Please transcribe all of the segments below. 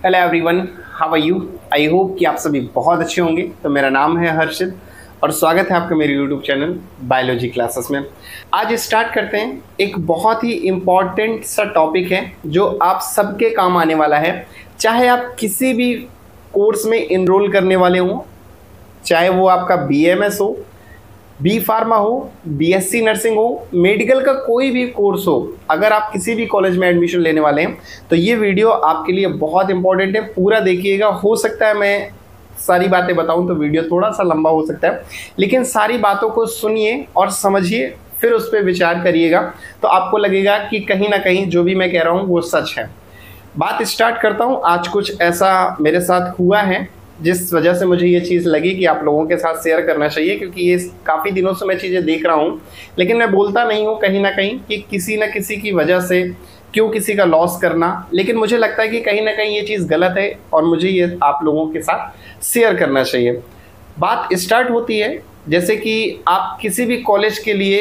Hello everyone, how are you. I hope कि आप सभी बहुत अच्छे होंगे। तो मेरा नाम है हर्षित और स्वागत है आपका मेरे यूट्यूब चैनल बायोलॉजी क्लासेस में। आज स्टार्ट करते हैं। एक बहुत ही इम्पॉर्टेंट सा टॉपिक है जो आप सबके काम आने वाला है। चाहे आप किसी भी कोर्स में इनरोल करने वाले हों, चाहे वो आपका BMS हो, बी फार्मा हो, BSc नर्सिंग हो, मेडिकल का कोई भी कोर्स हो, अगर आप किसी भी कॉलेज में एडमिशन लेने वाले हैं तो ये वीडियो आपके लिए बहुत इंपॉर्टेंट है। पूरा देखिएगा। हो सकता है मैं सारी बातें बताऊं तो वीडियो थोड़ा सा लंबा हो सकता है, लेकिन सारी बातों को सुनिए और समझिए, फिर उस पर विचार करिएगा तो आपको लगेगा कि कहीं ना कहीं जो भी मैं कह रहा हूँ वो सच है। बात स्टार्ट करता हूँ। आज कुछ ऐसा मेरे साथ हुआ है जिस वजह से मुझे ये चीज़ लगी कि आप लोगों के साथ शेयर करना चाहिए, क्योंकि ये काफ़ी दिनों से मैं चीज़ें देख रहा हूँ, लेकिन मैं बोलता नहीं हूँ कहीं ना कहीं कि किसी न किसी की वजह से क्यों किसी का लॉस करना। लेकिन मुझे लगता है कि कहीं ना कहीं ये चीज़ गलत है और मुझे ये आप लोगों के साथ शेयर करना चाहिए। बात स्टार्ट होती है जैसे कि आप किसी भी कॉलेज के लिए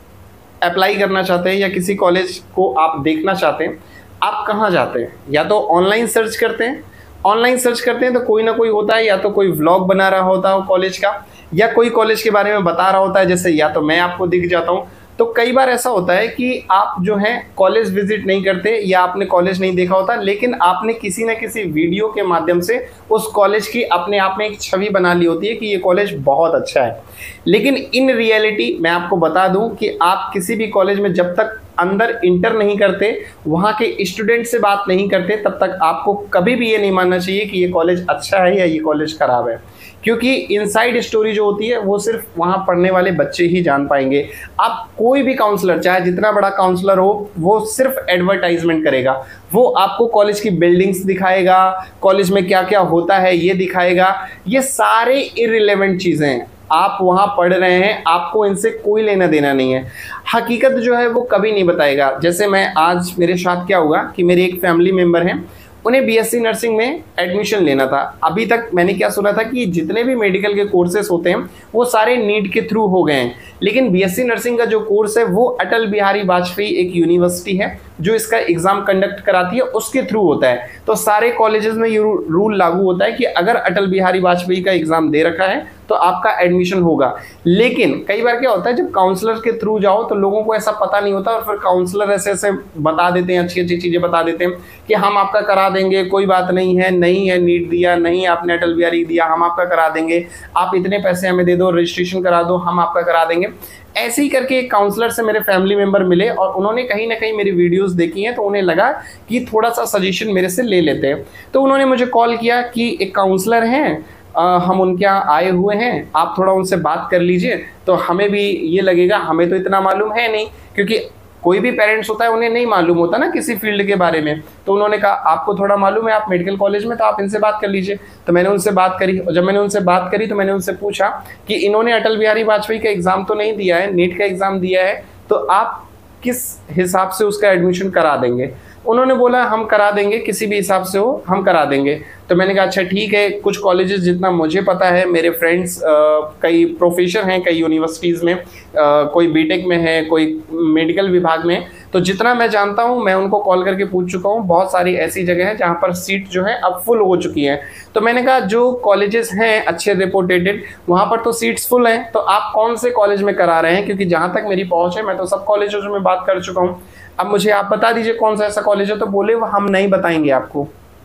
अप्लाई करना चाहते हैं या किसी कॉलेज को आप देखना चाहते हैं। आप कहाँ जाते हैं? या तो ऑनलाइन सर्च करते हैं। ऑनलाइन सर्च करते हैं तो कोई ना कोई होता है, या तो कोई व्लॉग बना रहा होता है कॉलेज का, या कोई कॉलेज के बारे में बता रहा होता है, जैसे या तो मैं आपको दिख जाता हूँ। तो कई बार ऐसा होता है कि आप जो है कॉलेज विजिट नहीं करते या आपने कॉलेज नहीं देखा होता, लेकिन आपने किसी न किसी वीडियो के माध्यम से उस कॉलेज की अपने आप में एक छवि बना ली होती है कि ये कॉलेज बहुत अच्छा है। लेकिन इन रियलिटी मैं आपको बता दूं कि आप किसी भी कॉलेज में जब तक अंदर इंटर नहीं करते, वहाँ के स्टूडेंट से बात नहीं करते, तब तक आपको कभी भी ये नहीं मानना चाहिए कि ये कॉलेज अच्छा है या ये कॉलेज खराब है, क्योंकि इनसाइड स्टोरी जो होती है वो सिर्फ वहाँ पढ़ने वाले बच्चे ही जान पाएंगे। आप कोई भी काउंसलर, चाहे जितना बड़ा काउंसलर हो, वो सिर्फ एडवर्टाइजमेंट करेगा। वो आपको कॉलेज की बिल्डिंग्स दिखाएगा, कॉलेज में क्या क्या होता है ये दिखाएगा। ये सारे इररिलेवेंट चीज़ें हैं। आप वहाँ पढ़ रहे हैं, आपको इनसे कोई लेना देना नहीं है। हकीकत जो है वो कभी नहीं बताएगा। जैसे मैं आज मेरे साथ क्या हुआ कि मेरे एक फैमिली मेम्बर हैं, उन्हें BSc नर्सिंग में एडमिशन लेना था। अभी तक मैंने क्या सुना था कि जितने भी मेडिकल के कोर्सेस होते हैं वो सारे नीट के थ्रू हो गए हैं, लेकिन BSc नर्सिंग का जो कोर्स है वो अटल बिहारी वाजपेयी एक यूनिवर्सिटी है जो इसका एग्ज़ाम कंडक्ट कराती है, उसके थ्रू होता है। तो सारे कॉलेजेस में ये रूल लागू होता है कि अगर अटल बिहारी वाजपेयी का एग्ज़ाम दे रखा है तो आपका एडमिशन होगा। लेकिन कई बार क्या होता है, जब काउंसलर के थ्रू जाओ तो लोगों को ऐसा पता नहीं होता और फिर काउंसलर ऐसे ऐसे बता देते हैं, अच्छी अच्छी चीज़ें बता देते हैं कि हम आपका करा देंगे, कोई बात नहीं है, नहीं है नीट दिया, नहीं आपने अटल बिहारी दिया, हम आपका करा देंगे, आप इतने पैसे हमें दे दो, रजिस्ट्रेशन करा दो, हम आपका करा देंगे। ऐसे ही करके एक काउंसलर से मेरे फैमिली मेंबर मिले और उन्होंने कहीं ना कहीं मेरी वीडियोस देखी हैं, तो उन्हें लगा कि थोड़ा सा सजेशन मेरे से ले लेते हैं। तो उन्होंने मुझे कॉल किया कि एक काउंसलर हैं, हम उनके यहाँ आए हुए हैं, आप थोड़ा उनसे बात कर लीजिए तो हमें भी ये लगेगा, हमें तो इतना मालूम है नहीं, क्योंकि कोई भी पेरेंट्स होता है उन्हें नहीं मालूम होता ना किसी फील्ड के बारे में। तो उन्होंने कहा आपको थोड़ा मालूम है, आप मेडिकल कॉलेज में, तो आप इनसे बात कर लीजिए। तो मैंने उनसे बात करी और जब मैंने उनसे बात करी तो मैंने उनसे पूछा कि इन्होंने अटल बिहारी वाजपेयी का एग्ज़ाम तो नहीं दिया है, नीट का एग्ज़ाम दिया है, तो आप किस हिसाब से उसका एडमिशन करा देंगे? उन्होंने बोला हम करा देंगे, किसी भी हिसाब से हो हम करा देंगे। तो मैंने कहा अच्छा ठीक है। कुछ कॉलेजेस जितना मुझे पता है, मेरे फ्रेंड्स कई प्रोफेसर हैं कई यूनिवर्सिटीज़ में, कोई बीटेक में है, कोई मेडिकल विभाग में, तो जितना मैं जानता हूँ मैं उनको कॉल करके पूछ चुका हूँ। बहुत सारी ऐसी जगह हैं जहाँ पर सीट जो है अब फुल हो चुकी हैं। तो मैंने कहा जो कॉलेजेस हैं अच्छे रिपोर्टेड, वहाँ पर तो सीट्स फुल हैं, तो आप कौन से कॉलेज में करा रहे हैं? क्योंकि जहाँ तक मेरी पहुँच है मैं तो सब कॉलेजों में बात कर चुका हूँ, अब मुझे आप बता दीजिए कौन सा ऐसा कॉलेज है। तो बोले वो हम नहीं बताएंगे आपको।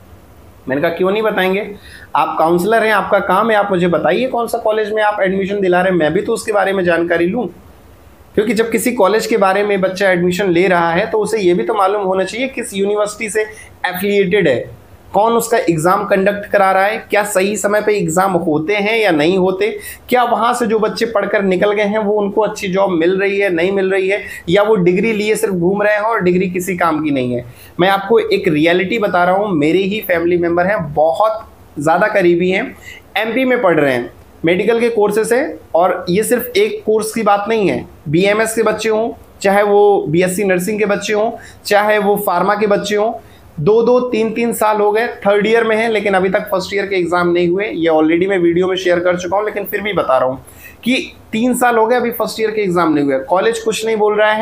मैंने कहा क्यों नहीं बताएंगे? आप काउंसलर हैं, आपका काम है, आप मुझे बताइए कौन सा कॉलेज में आप एडमिशन दिला रहे हैं, मैं भी तो उसके बारे में जानकारी लूँ। क्योंकि जब किसी कॉलेज के बारे में बच्चा एडमिशन ले रहा है तो उसे ये भी तो मालूम होना चाहिए किस यूनिवर्सिटी से एफिलिएटेड है, कौन उसका एग्ज़ाम कंडक्ट करा रहा है, क्या सही समय पे एग्ज़ाम होते हैं या नहीं होते, क्या वहाँ से जो बच्चे पढ़कर निकल गए हैं वो उनको अच्छी जॉब मिल रही है नहीं मिल रही है, या वो डिग्री लिए सिर्फ घूम रहे हैं और डिग्री किसी काम की नहीं है। मैं आपको एक रियलिटी बता रहा हूँ। मेरे ही फैमिली मेम्बर हैं, बहुत ज़्यादा करीबी हैं, MP में पढ़ रहे हैं, मेडिकल के कोर्सेस है, और ये सिर्फ एक कोर्स की बात नहीं है। BMS के बच्चे हों, चाहे वो BSc नर्सिंग के बच्चे हों, चाहे वो फार्मा के बच्चे हों, 2-2, 3-3 साल हो गए, थर्ड ईयर में है लेकिन अभी तक फर्स्ट ईयर के एग्जाम नहीं हुए। ये ऑलरेडी मैं वीडियो में शेयर कर चुका हूँ, लेकिन फिर भी बता रहा हूँ कि 3 साल हो गए, अभी फर्स्ट ईयर के एग्जाम नहीं हुए। कॉलेज कुछ नहीं बोल रहा है,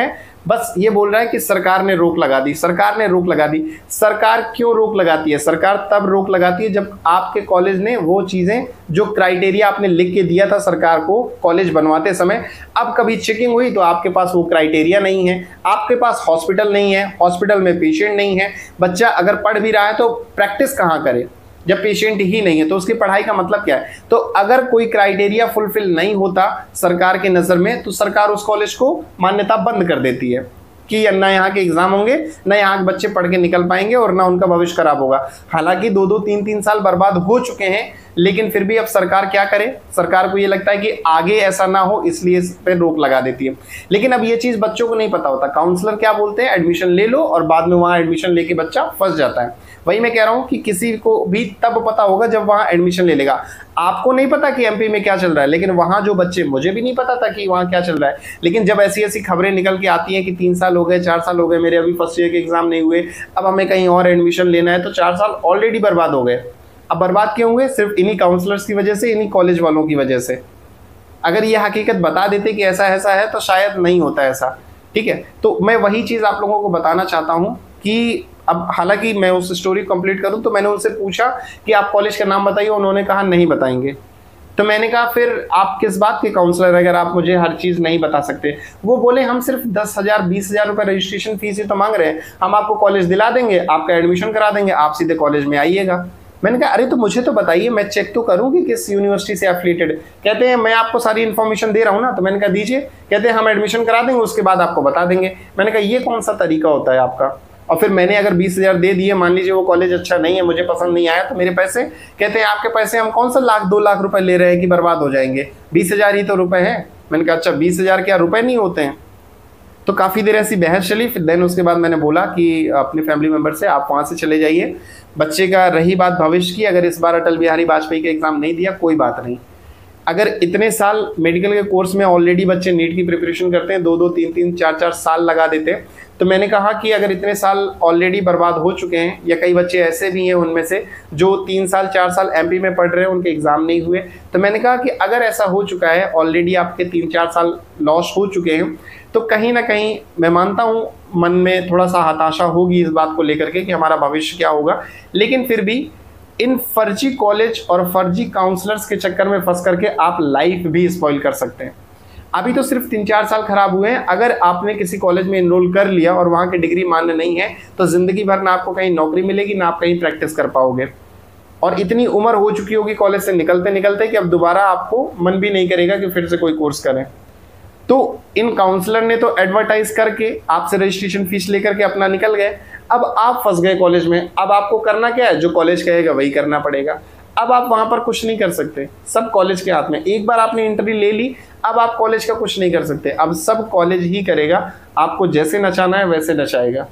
बस ये बोल रहा है कि सरकार ने रोक लगा दी, सरकार ने रोक लगा दी। सरकार क्यों रोक लगाती है? सरकार तब रोक लगाती है जब आपके कॉलेज ने वो चीज़ें, जो क्राइटेरिया आपने लिख के दिया था सरकार को कॉलेज बनवाते समय, अब कभी चेकिंग हुई तो आपके पास वो क्राइटेरिया नहीं है, आपके पास हॉस्पिटल नहीं है, हॉस्पिटल में पेशेंट नहीं है, बच्चा अगर पढ़ भी रहा है तो प्रैक्टिस कहाँ करे जब पेशेंट ही नहीं है? तो उसकी पढ़ाई का मतलब क्या है? तो अगर कोई क्राइटेरिया फुलफिल नहीं होता सरकार के नज़र में तो सरकार उस कॉलेज को मान्यता बंद कर देती है कि ना यहाँ के एग्जाम होंगे, ना यहाँ के बच्चे पढ़ के निकल पाएंगे और ना उनका भविष्य खराब होगा। हालांकि 2-2, 3-3 साल बर्बाद हो चुके हैं, लेकिन फिर भी अब सरकार क्या करे? सरकार को ये लगता है कि आगे ऐसा ना हो, इसलिए इस पर रोक लगा देती है। लेकिन अब ये चीज़ बच्चों को नहीं पता होता। काउंसलर क्या बोलते हैं? एडमिशन ले लो, और बाद में वहाँ एडमिशन लेके बच्चा फंस जाता है। वही मैं कह रहा हूँ कि किसी को भी तब पता होगा जब वहाँ एडमिशन ले लेगा। आपको नहीं पता कि एमपी में क्या चल रहा है, लेकिन वहाँ जो बच्चे, मुझे भी नहीं पता था कि वहाँ क्या चल रहा है, लेकिन जब ऐसी ऐसी खबरें निकल के आती हैं कि 3 साल हो गए, 4 साल हो गए, मेरे अभी फर्स्ट ईयर के एग्जाम नहीं हुए, अब हमें कहीं और एडमिशन लेना है, तो 4 साल ऑलरेडी बर्बाद हो गए। अब बर्बाद क्यों हुए? सिर्फ इन्हीं काउंसलर्स की वजह से, इन्हीं कॉलेज वालों की वजह से। अगर ये हकीकत बता देते कि ऐसा ऐसा है तो शायद नहीं होता ऐसा। ठीक है, तो मैं वही चीज़ आप लोगों को बताना चाहता हूँ कि अब हालांकि मैं उस स्टोरी कंप्लीट करूं तो मैंने उनसे पूछा कि आप कॉलेज का नाम बताइए, उन्होंने कहा नहीं बताएंगे। तो मैंने कहा फिर आप किस बात के काउंसलर, अगर आप मुझे हर चीज़ नहीं बता सकते? वो बोले हम सिर्फ 10,000 20,000 रुपये रजिस्ट्रेशन फीस ही तो मांग रहे हैं, हम आपको कॉलेज दिला देंगे, आपका एडमिशन करा देंगे, आप सीधे कॉलेज में आइएगा। मैंने कहा अरे तो मुझे तो बताइए, मैं चेक तो करूँ कि किस यूनिवर्सिटी से एफिलिएटेड। कहते हैं मैं आपको सारी इन्फॉर्मेशन दे रहा हूँ ना। तो मैंने कहा दीजिए। कहते हैं हम एडमिशन करा देंगे, उसके बाद आपको बता देंगे। मैंने कहा ये कौन सा तरीका होता है आपका? और फिर मैंने अगर 20,000 दे दिए, मान लीजिए वो कॉलेज अच्छा नहीं है, मुझे पसंद नहीं आया, तो मेरे पैसे, कहते हैं आपके पैसे हम कौन सा 1,00,000 2 लाख रुपए ले रहे हैं कि बर्बाद हो जाएंगे, 20,000 ही तो रुपए हैं। मैंने कहा अच्छा 20,000 क्या रुपए नहीं होते हैं? तो काफ़ी देर ऐसी बहस चली। फिर देन उसके बाद मैंने बोला कि अपने फैमिली मेम्बर से आप वहाँ से चले जाइए। बच्चे का रही बात भविष्य की, अगर इस बार अटल बिहारी वाजपेयी का एग्ज़ाम नहीं दिया कोई बात नहीं। अगर इतने साल मेडिकल के कोर्स में ऑलरेडी बच्चे नीट की प्रिपरेशन करते हैं, 2-2, 3-3, 4-4 साल लगा देते हैं, तो मैंने कहा कि अगर इतने साल ऑलरेडी बर्बाद हो चुके हैं, या कई बच्चे ऐसे भी हैं उनमें से जो 3 साल 4 साल एमपी में पढ़ रहे हैं, उनके एग्ज़ाम नहीं हुए, तो मैंने कहा कि अगर ऐसा हो चुका है, ऑलरेडी आपके 3-4 साल लॉस हो चुके हैं, तो कहीं ना कहीं मैं मानता हूँ मन में थोड़ा सा हताशा होगी इस बात को लेकर के कि हमारा भविष्य क्या होगा। लेकिन फिर भी इन फर्जी कॉलेज और फर्जी काउंसलर्स के चक्कर में फंस करके आप लाइफ भी स्पॉइल कर सकते हैं। अभी तो सिर्फ 3-4 साल खराब हुए हैं। अगर आपने किसी कॉलेज में एनरोल कर लिया और वहाँ की डिग्री मान्य नहीं है, तो ज़िंदगी भर ना आपको कहीं नौकरी मिलेगी, ना आप कहीं प्रैक्टिस कर पाओगे। और इतनी उम्र हो चुकी होगी कॉलेज से निकलते निकलते कि अब दोबारा आपको मन भी नहीं करेगा कि फिर से कोई कोर्स करें। तो इन काउंसलर ने तो एडवर्टाइज करके आपसे रजिस्ट्रेशन फीस लेकर के अपना निकल गए। अब आप फंस गए कॉलेज में। अब आपको करना क्या है? जो कॉलेज कहेगा वही करना पड़ेगा। अब आप वहाँ पर कुछ नहीं कर सकते, सब कॉलेज के हाथ में। एक बार आपने एंट्री ले ली, अब आप कॉलेज का कुछ नहीं कर सकते। अब सब कॉलेज ही करेगा, आपको जैसे नचाना है वैसे नचाएगा।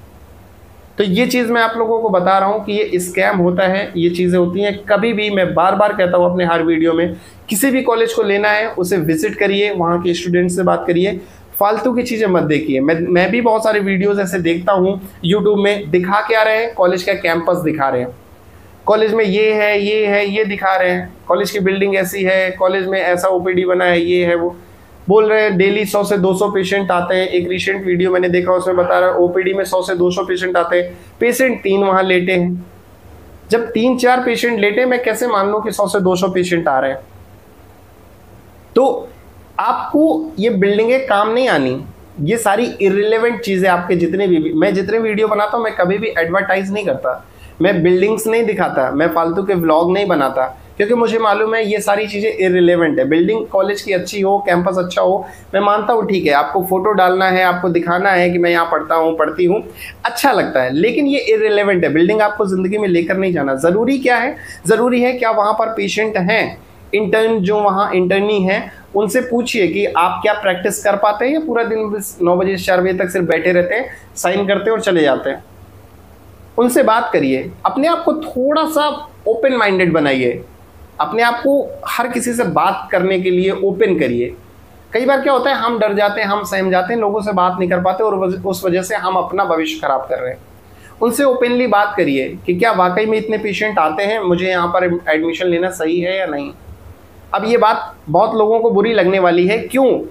तो ये चीज़ मैं आप लोगों को बता रहा हूँ कि ये स्कैम होता है, ये चीज़ें होती हैं। कभी भी मैं बार बार कहता हूँ अपने हर वीडियो में, किसी भी कॉलेज को लेना है उसे विजिट करिए, वहाँ के स्टूडेंट से बात करिए, फालतू की चीज़ें मत देखिए। मैं भी बहुत सारे वीडियोस ऐसे देखता हूँ यूट्यूब में, दिखा क्या रहे हैं? कॉलेज का कैंपस दिखा रहे हैं, कॉलेज में ये है ये है ये दिखा रहे हैं, कॉलेज की बिल्डिंग ऐसी है, कॉलेज में ऐसा ओपीडी बना है, ये है वो। बोल रहे हैं डेली 100 से 200 पेशेंट आते हैं। एक रिसेंट वीडियो मैंने देखा, उसमें बता रहा है ओपीडी में 100 से 200 पेशेंट आते हैं, पेशेंट 3 वहाँ लेटे हैं। जब 3-4 पेशेंट लेटे, मैं कैसे मान लूँ कि 100 से 200 पेशेंट आ रहे हैं? तो आपको ये बिल्डिंगें काम नहीं आनी। ये सारी इर्रिलेवेंट चीज़ें आपके जितने भी, मैं जितने वीडियो बनाता हूँ, मैं कभी भी एडवर्टाइज नहीं करता, मैं बिल्डिंग्स नहीं दिखाता, मैं फालतू के व्लॉग नहीं बनाता, क्योंकि मुझे मालूम है ये सारी चीज़ें इर्रिलेवेंट है। बिल्डिंग कॉलेज की अच्छी हो, कैंपस अच्छा हो, मैं मानता हूँ ठीक है, आपको फोटो डालना है, आपको दिखाना है कि मैं यहाँ पढ़ता हूँ पढ़ती हूँ, अच्छा लगता है, लेकिन ये इर्रिलेवेंट है। बिल्डिंग आपको ज़िंदगी में लेकर नहीं जाना। ज़रूरी क्या है? ज़रूरी है क्या वहाँ पर पेशेंट हैं, इंटर्न जो वहाँ इंटर्नी है, उनसे पूछिए कि आप क्या प्रैक्टिस कर पाते हैं या पूरा दिन 9 बजे से 4 बजे तक सिर्फ बैठे रहते हैं, साइन करते हैं और चले जाते हैं। उनसे बात करिए, अपने आप को थोड़ा सा ओपन माइंडेड बनाइए, अपने आप को हर किसी से बात करने के लिए ओपन करिए। कई बार क्या होता है, हम डर जाते हैं, हम सहम जाते हैं, लोगों से बात नहीं कर पाते और उस वजह से हम अपना भविष्य खराब कर रहे हैं। उनसे ओपनली बात करिए कि क्या वाकई में इतने पेशेंट आते हैं, मुझे यहाँ पर एडमिशन लेना सही है या नहीं। अब ये बात बहुत लोगों को बुरी लगने वाली है। क्यों?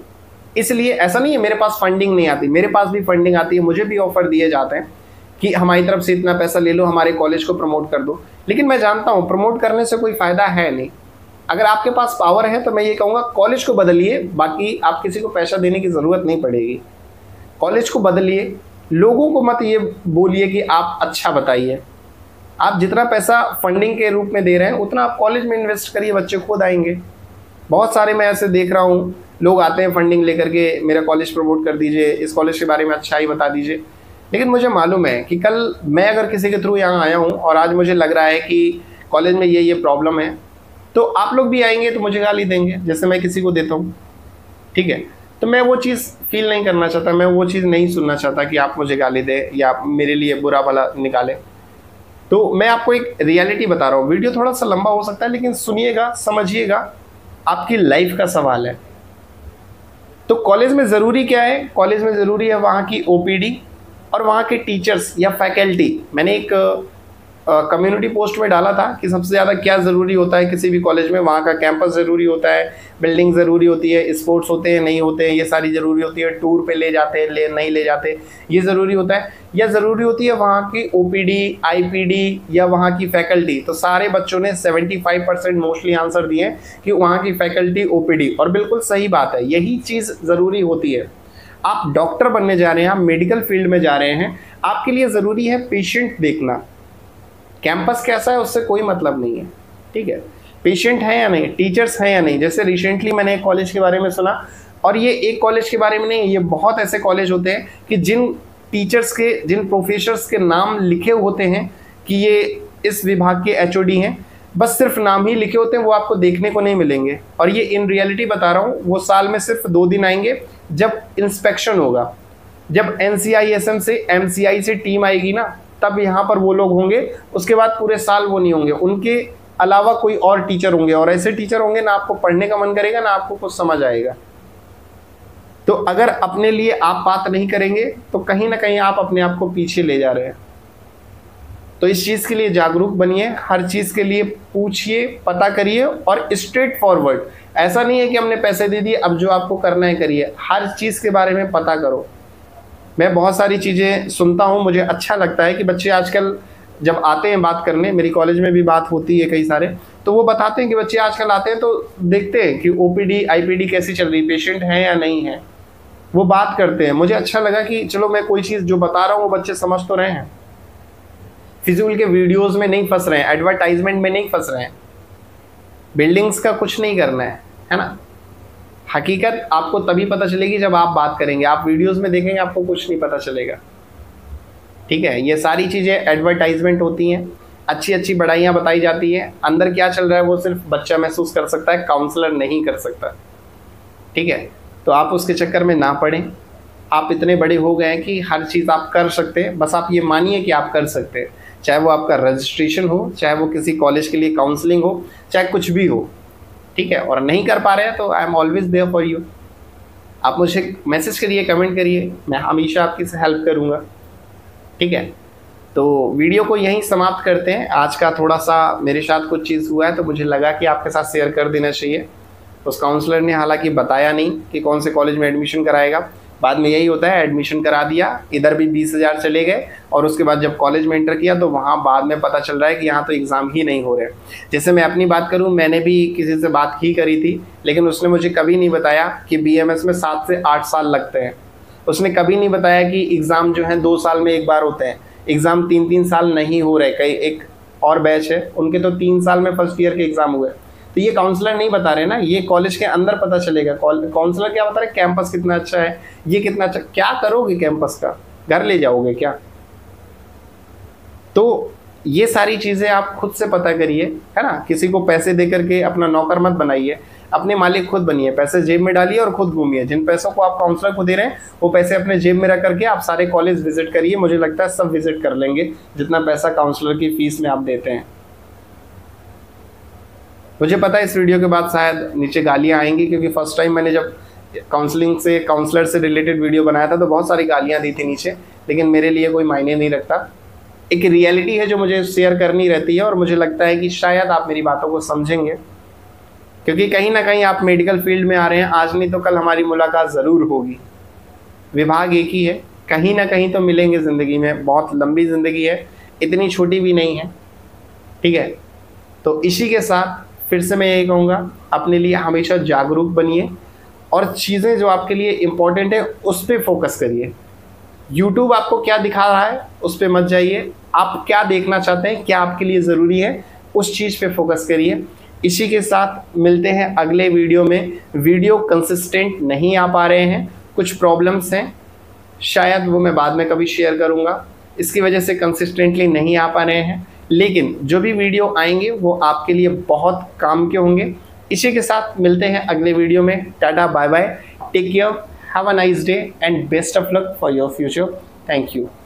इसलिए ऐसा नहीं है मेरे पास फंडिंग नहीं आती, मेरे पास भी फंडिंग आती है, मुझे भी ऑफर दिए जाते हैं कि हमारी तरफ से इतना पैसा ले लो, हमारे कॉलेज को प्रमोट कर दो। लेकिन मैं जानता हूँ प्रमोट करने से कोई फ़ायदा है नहीं। अगर आपके पास पावर है तो मैं ये कहूँगा कॉलेज को बदलिए, बाकी आप किसी को पैसा देने की ज़रूरत नहीं पड़ेगी। कॉलेज को बदलिए, लोगों को मत ये बोलिए कि आप अच्छा बताइए। आप जितना पैसा फंडिंग के रूप में दे रहे हैं उतना आप कॉलेज में इन्वेस्ट करिए, बच्चे खुद आएंगे। बहुत सारे मैं ऐसे देख रहा हूँ, लोग आते हैं फंडिंग लेकर के, मेरा कॉलेज प्रमोट कर दीजिए, इस कॉलेज के बारे में अच्छा ही बता दीजिए। लेकिन मुझे मालूम है कि कल मैं अगर किसी के थ्रू यहाँ आया हूँ और आज मुझे लग रहा है कि कॉलेज में ये प्रॉब्लम है, तो आप लोग भी आएंगे तो मुझे गाली देंगे जैसे मैं किसी को देता हूँ। ठीक है, तो मैं वो चीज़ फील नहीं करना चाहता, मैं वो चीज़ नहीं सुनना चाहता कि आप मुझे गाली दें या आप मेरे लिए बुरा भला निकालें। तो मैं आपको एक रियलिटी बता रहा हूँ। वीडियो थोड़ा सा लंबा हो सकता है लेकिन सुनिएगा, समझिएगा, आपकी लाइफ का सवाल है। तो कॉलेज में ज़रूरी क्या है? कॉलेज में ज़रूरी है वहाँ की ओपीडी और वहाँ के टीचर्स या फैकल्टी। मैंने एक कम्युनिटी पोस्ट में डाला था कि सबसे ज़्यादा क्या ज़रूरी होता है किसी भी कॉलेज में। वहाँ का कैंपस ज़रूरी होता है, बिल्डिंग ज़रूरी होती है, स्पोर्ट्स होते हैं नहीं होते हैं, ये सारी ज़रूरी होती है, टूर पे ले जाते हैं नहीं ले जाते, ये ज़रूरी होता है। या ज़रूरी होती है वहाँ की ओपीडी, आईपीडी या वहाँ की फैकल्टी। तो सारे बच्चों ने 75% मोस्टली आंसर दिए कि वहाँ की फैकल्टी, ओपीडी, और बिल्कुल सही बात है, यही चीज़ ज़रूरी होती है। आप डॉक्टर बनने जा रहे हैं, आप मेडिकल फील्ड में जा रहे हैं, आपके लिए ज़रूरी है पेशेंट देखना। कैंपस कैसा है उससे कोई मतलब नहीं है। ठीक है, पेशेंट है या नहीं, टीचर्स हैं या नहीं। जैसे रिसेंटली मैंने एक कॉलेज के बारे में सुना, और ये एक कॉलेज के बारे में नहीं, ये बहुत ऐसे कॉलेज होते हैं कि जिन टीचर्स के, जिन प्रोफेसर्स के नाम लिखे होते हैं कि ये इस विभाग के एचओडी हैं, बस सिर्फ नाम ही लिखे होते हैं, वो आपको देखने को नहीं मिलेंगे। और ये इन रियलिटी बता रहा हूँ, वो साल में सिर्फ 2 दिन आएंगे जब इंस्पेक्शन होगा, जब NCISM से MCI से टीम आएगी ना, तब यहाँ पर वो लोग होंगे। उसके बाद पूरे साल वो नहीं होंगे, उनके अलावा कोई और टीचर होंगे, और ऐसे टीचर होंगे ना आपको पढ़ने का मन करेगा ना आपको कुछ समझ आएगा। तो अगर अपने लिए आप बात नहीं करेंगे तो कहीं ना कहीं आप अपने आप को पीछे ले जा रहे हैं। तो इस चीज़ के लिए जागरूक बनिए, हर चीज़ के लिए पूछिए, पता करिए, और स्ट्रेट फॉरवर्ड। ऐसा नहीं है कि हमने पैसे दे दिए अब जो आपको करना है करिए, हर चीज़ के बारे में पता करो। मैं बहुत सारी चीज़ें सुनता हूँ, मुझे अच्छा लगता है कि बच्चे आजकल जब आते हैं बात करने, मेरी कॉलेज में भी बात होती है कई सारे, तो वो बताते हैं कि बच्चे आजकल आते हैं तो देखते हैं कि ओपीडी आईपीडी कैसी चल रही, पेशेंट है या नहीं है, वो बात करते हैं। मुझे अच्छा लगा कि चलो मैं कोई चीज़ जो बता रहा हूँ वो बच्चे समझ तो रहे हैं, फिजूल के वीडियोज़ में नहीं फंस रहे हैं, एडवर्टाइजमेंट में नहीं फंस रहे हैं, बिल्डिंग्स का कुछ नहीं करना है ना। हकीकत आपको तभी पता चलेगी जब आप बात करेंगे, आप वीडियोस में देखेंगे आपको कुछ नहीं पता चलेगा। ठीक है, ये सारी चीज़ें एडवर्टाइजमेंट होती हैं, अच्छी अच्छी बढ़ाइयाँ बताई जाती हैं, अंदर क्या चल रहा है वो सिर्फ बच्चा महसूस कर सकता है, काउंसलर नहीं कर सकता। ठीक है, तो आप उसके चक्कर में ना पड़ें। आप इतने बड़े हो गए हैं कि हर चीज़ आप कर सकते हैं, बस आप ये मानिए कि आप कर सकते हैं, चाहे वो आपका रजिस्ट्रेशन हो, चाहे वो किसी कॉलेज के लिए काउंसलिंग हो, चाहे कुछ भी हो। ठीक है, और नहीं कर पा रहे हैं तो I am always there for you. आप मुझे मैसेज करिए, कमेंट करिए, मैं हमेशा आपकी हेल्प करूँगा। ठीक है, तो वीडियो को यहीं समाप्त करते हैं। आज का थोड़ा सा मेरे साथ कुछ चीज़ हुआ है तो मुझे लगा कि आपके साथ शेयर कर देना चाहिए। उस काउंसलर ने हालांकि बताया नहीं कि कौन से कॉलेज में एडमिशन कराएगा, बाद में यही होता है, एडमिशन करा दिया, इधर भी 20,000 चले गए, और उसके बाद जब कॉलेज में एंटर किया तो वहाँ बाद में पता चल रहा है कि यहाँ तो एग्ज़ाम ही नहीं हो रहे। जैसे मैं अपनी बात करूँ, मैंने भी किसी से बात ही करी थी, लेकिन उसने मुझे कभी नहीं बताया कि BMS में 7 से 8 साल लगते हैं। उसने कभी नहीं बताया कि एग्ज़ाम जो है 2 साल में एक बार होते हैं, एग्ज़ाम 3-3 साल नहीं हो रहे। कई एक और बैच है उनके तो 3 साल में फर्स्ट ईयर के एग्ज़ाम हुए। तो ये काउंसलर नहीं बता रहे ना, ये कॉलेज के अंदर पता चलेगा। काउंसलर क्या बता रहे, कैंपस कितना अच्छा है, ये कितना अच्छा। क्या करोगे कैंपस का, घर ले जाओगे क्या? तो ये सारी चीज़ें आप खुद से पता करिए, है ना। किसी को पैसे दे करके अपना नौकर मत बनाइए, अपने मालिक खुद बनिए। पैसे जेब में डालिए और खुद घूमिए। जिन पैसों को आप काउंसलर को दे रहे हैं वो पैसे अपने जेब में रख करके आप सारे कॉलेज विजिट करिए। मुझे लगता है सब विजिट कर लेंगे जितना पैसा काउंसलर की फीस में आप देते हैं। मुझे पता है इस वीडियो के बाद शायद नीचे गालियाँ आएंगी, क्योंकि फर्स्ट टाइम मैंने जब काउंसलर से रिलेटेड वीडियो बनाया था तो बहुत सारी गालियाँ दी थी नीचे, लेकिन मेरे लिए कोई मायने नहीं रखता। एक रियलिटी है जो मुझे शेयर करनी रहती है, और मुझे लगता है कि शायद आप मेरी बातों को समझेंगे। क्योंकि कहीं ना कहीं आप मेडिकल फील्ड में आ रहे हैं, आज नहीं तो कल हमारी मुलाकात ज़रूर होगी। विभाग एक ही है, कहीं ना कहीं तो मिलेंगे ज़िंदगी में, बहुत लंबी ज़िंदगी है, इतनी छोटी भी नहीं है, ठीक है। तो इसी के साथ फिर से मैं यही कहूँगा, अपने लिए हमेशा जागरूक बनिए और चीज़ें जो आपके लिए इम्पोर्टेंट है उस पर फोकस करिए। यूट्यूब आपको क्या दिखा रहा है उस पर मत जाइए, आप क्या देखना चाहते हैं, क्या आपके लिए ज़रूरी है, उस चीज़ पे फोकस करिए। इसी के साथ मिलते हैं अगले वीडियो में। वीडियो कंसिस्टेंट नहीं आ पा रहे हैं, कुछ प्रॉब्लम्स हैं, शायद वो मैं बाद में कभी शेयर करूँगा, इसकी वजह से कंसिस्टेंटली नहीं आ पा रहे हैं, लेकिन जो भी वीडियो आएंगे वो आपके लिए बहुत काम के होंगे। इसी के साथ मिलते हैं अगले वीडियो में। Tata, bye bye, take care, have a nice day and best of luck for your future. Thank you.